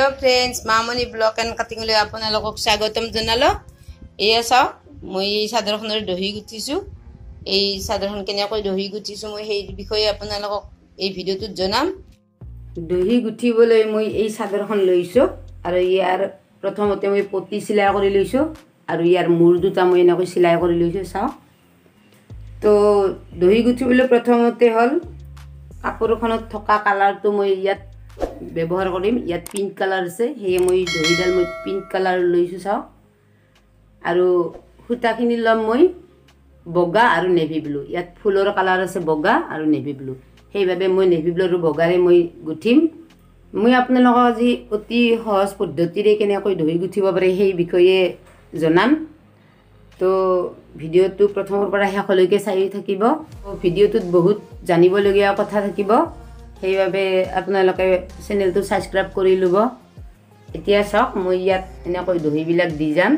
hello friends Mamoni blog and cutting ले आपनालोকক স্বাগতম জনালো এয়া চাও মই সাধারণৰ দহি গুটিছো এই সাধারণ কেনেকৈ দহি গুটিছো মই সেই বিষয়ে आपनाলোকক এই ভিডিওটোত জনাম দহি গুটিবলৈ মই এই সাধারণ লৈছো আৰু ইয়াৰ প্ৰথমতে মই পটি সিলাই কৰি লৈছো আৰু ইয়াৰ মূৰ দুটা মই এনেকৈ সিলাই কৰি লৈছো চাও তো দহি গুটিবলৈ প্ৰথমতে হল কাপোৰখনত থকা কালাৰটো মই ইয়াত ব্যবহার কৰিম ইয়াত পিঙ্ক কালার আছে হেয়ে মই দহিডাল মই পিঙ্ক কালার লৈছো চাও আৰু হুতাখিনি লম মই বগা আৰু নেভি ব্লু ইয়াত ফুলৰ কালার আছে বগা আৰু নেভি ব্লু সেইভাবে মই নেভি ব্লু আৰু বগাৰে মই গুঠিম মই আপোনালোকক আজি অতি সহজ পদ্ধতিৰে কেনেকৈ দহি গুঠিব পাৰে সেই বিষয়ে জনাম তো ভিডিওটো প্ৰথমৰ পৰা শেষলৈকে চাই থাকিব ভিডিওটোত বহুত জানিবলগীয়া কথা থাকিব সেইভাবে আপোনালোকে চেনেলটো সাবস্ক্ৰাইব কৰি লব এতিয়া চাওক মই ইয়াত এনেকৈ দহি বিলাক দি যাম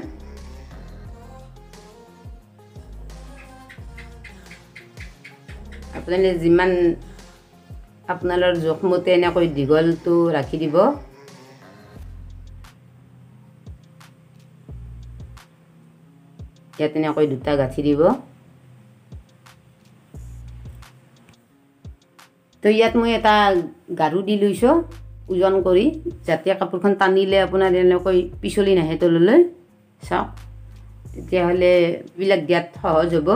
আপোনালোকে যিমান আপোনালোকৰ জোখমতে এনেকৈ দীঘলটো ৰাখি দিব ইয়াত এনেকৈ দুটা গাঁঠি দিব তো ইয়াত মই এটা গাৰু দি লৈছো ওজন কৰি যাতে কাপোৰখন টানিলে আপোনাৰ এনেকৈ পিছলি নাহে তললৈ চাওক তেতিয়া হলে বিলাক দিয়াত সহজ হ'ব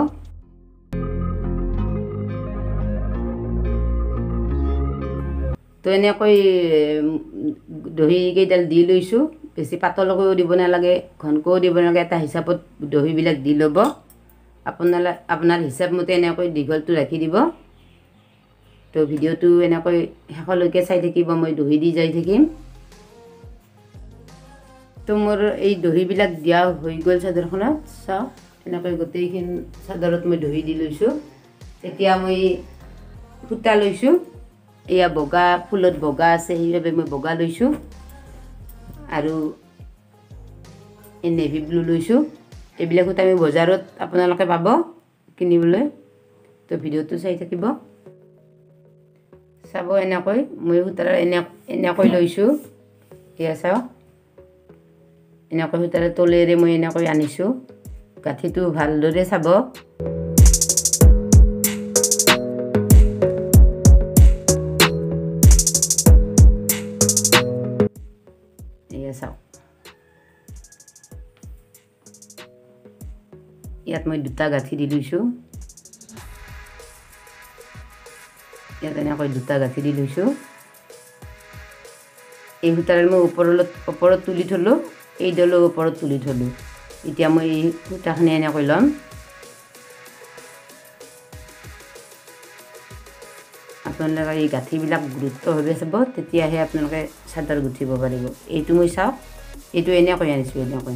তো এনেকৈ দহি কেইডাল দি লৈছো বেছি পাতলকৈও দিব নালাগে ঘনকৈও দিব নালাগে এটা হিচাপত দহি বিলাক দি ল'ব আপোনাৰ হিচাপ মতে এনেকৈ দীঘলটো ৰাখি দিব তো ভিডিওটো এনেকৈ শেষলৈকে চাই থাকিব মই দহি দি যাই থাকিম তো মোৰ এই দহি বিলাক দিয়া হৈ গল চাদৰখনত চাও এনেকৈ গোটেইখিন চাদৰত মই দহি দি লৈছো তেতিয়া মই সুতা লৈছো এয়া বগা ফুলত বগা আছে সেইভাবে মই বগা লৈছো আৰু এই নেভি ব্লু লৈছো এইবিলাক সুতা আমি বজাৰত আপোনালোকে পাব কিনিবলৈ তো ভিডিওটো চাই থাকিব চাব এনেকৈ মই সুতাৰ এনেকৈ লৈছো এয়া চাও এনেকৈ সুতাৰ তলেৰে মই এনেকৈ আনিছো গাঁঠিটো ভালদৰে চাব এয়া চাও ইয়াত মই দুটা গাঁঠি দি লৈছো ইয়াত এনেকৈ দুটা গাঁঠি দি লৈছো এই সূতাৰ মই ওপৰত তুলি থলো এই ডলৰ ওপৰত তুলি থলো এতিয়া মই এই সূতাখিনি এনেকৈ ল'ম আপোনালোকে এই গাঁঠিবিলাক গুৰুত্বভাৱে চাব তেতিয়াহে আপোনালোকে চাদৰ গুঠিব পাৰিব এইটো মই চাওক এইটো এনেকৈ আনিছো এনেকৈ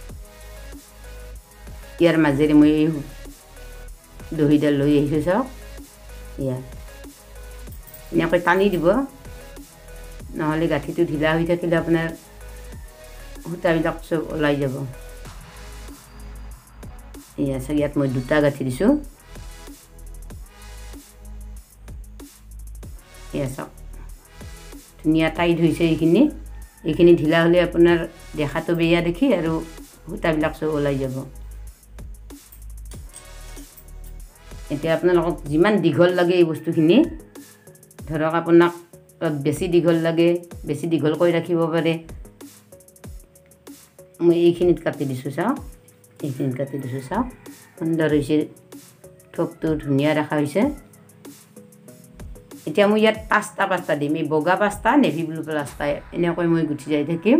ইয়াৰ মাজেৰে মই এই দহিডাল লৈ আহিছো চাওক ইয়া এনেকৈ টানি দিব নহলে গাঁঠিটো ঢিলা হৈ থাকিলে আপোনাৰ সূতাবিলাক চব ওলাই যাব এয়া চাওক ইয়াত মই দুটা গাঁঠি দিছো এয়া চাওক ধুনীয়া টাইট হৈছে এইখিনি ঢিলা হলে আপোনাৰ দেখাটো বেয়া দেখি আৰু সূতাবিলাক চব ওলাই যাব এতিয়া আপোনালোকক যিমান দীঘল লাগে এই বস্তুখিনি ধৰক আপোনাক বেছি দীঘল লাগে বেছি দীঘল কৰি ৰাখিব পাৰে মই এইখিনিত কাটি দিছো চাওক এইখিনিত কাটি দিছো চাওক সুন্দৰ হৈছে থোকটো ধুনীয়া ৰাখা হৈছে এতিয়া মই ইয়াত পাঁচটা দিম এই বগা পাঁচটা নেভি ব্লু পাঁচটা এনেকৈ মই গুঠি যাই থাকিম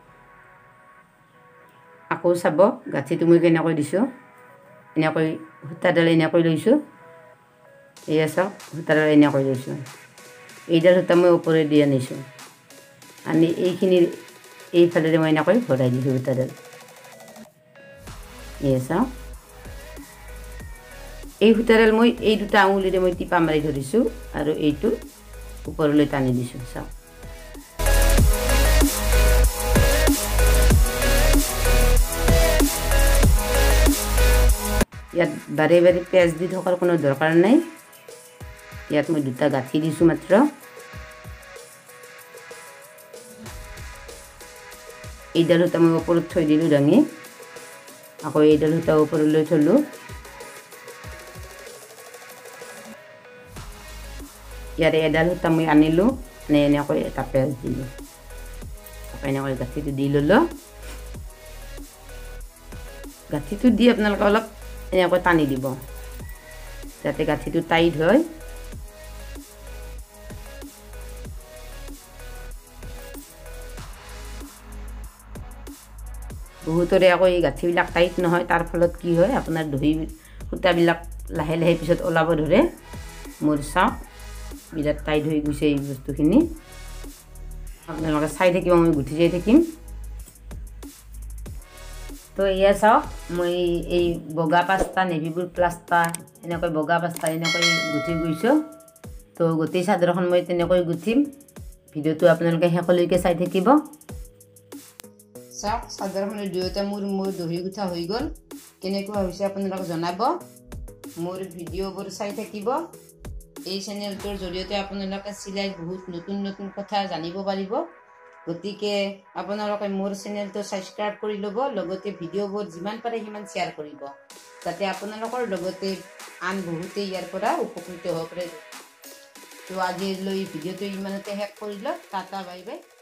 আকৌ চাব গাঁঠিটো মই কেনেকৈ দিছো এনেকৈ সূতাডাল এনেকৈ লৈছো এয়া চাওক সূতাডাল এনেকৈ লৈছো এইডাল সূতা মই ওপৰে দি আনিছো আনি এইখিনিৰ এইফালেৰে মই এনেকৈ ভৰাই দিছো সূতাডাল এয়া চাওক এই সূতাডাল মই এই দুটা আঙুলিৰে মই টিপা মাৰি ধৰিছো আৰু এইটো ওপৰলৈ টানি দিছো চাওক ইয়াত বাৰে বাৰে পেজ দি থকাৰ কোনো দৰকাৰ নাই ইয়াত মই দুটা গাঁঠি দিছো মাত্ৰ এইডাল সূতা মই ওপৰত থৈ দিলোঁ দাঙি আকৌ এইডাল সূতা ওপৰলৈ থলোঁ ইয়াৰে এডাল সূতা মই আনিলোঁ এনেকৈ এটা পেজ দিলোঁ এনেকৈ গাঁঠিটো দি ল'লোঁ গাঁঠিটো দি আপোনালোকে অলপ এনেকৈ টানি দিব যাতে গাঁঠিটো টাইট হয় বহুতৰে আকৌ এই গাঁঠিবিলাক টাইট নহয় তাৰ ফলত কি হয় আপোনাৰ দহি সূতাবিলাক লাহে লাহে পিছত ওলাব ধৰে মোৰ চাওক বিৰাট টাইট হৈ গৈছে এই বস্তুখিনি আপোনালোকে চাই থাকিব মই গুঠি যাই থাকিম তো এয়া চাওক মই এই বগা পাঁচটা নেভি ব্লু প্লাছটা এনেকৈ বগা পাঁচটা এনেকৈ গুঠি গৈছোঁ তো গোটেই চাদৰখন মই তেনেকৈ গুঠিম ভিডিঅ'টো আপোনালোকে শেষলৈকে চাই থাকিব চাওক চাদৰখনৰ দুয়োটা মোৰ দহি গুঠা হৈ গ'ল কেনেকুৱা হৈছে আপোনালোকে জনাব মোৰ ভিডিঅ'বোৰ চাই থাকিব এই চেনেলটোৰ জৰিয়তে আপোনালোকে চিলাই বহুত নতুন নতুন কথা জানিব পাৰিব গতিকে আপোনালোকে মোৰ চেনেলটো সাবস্ক্ৰাইব কৰি ল'ব লগতে ভিডিঅ'বোৰ যিমান পাৰে সিমান শ্বেয়াৰ কৰিব যাতে আপোনালোকৰ লগতে আন বহুতে ইয়াৰ পৰা উপকৃত হ'ব পাৰে তো আজিলৈ ভিডিঅ'টো ইমানতে শেষ কৰিলোঁ টাটা বাই বাই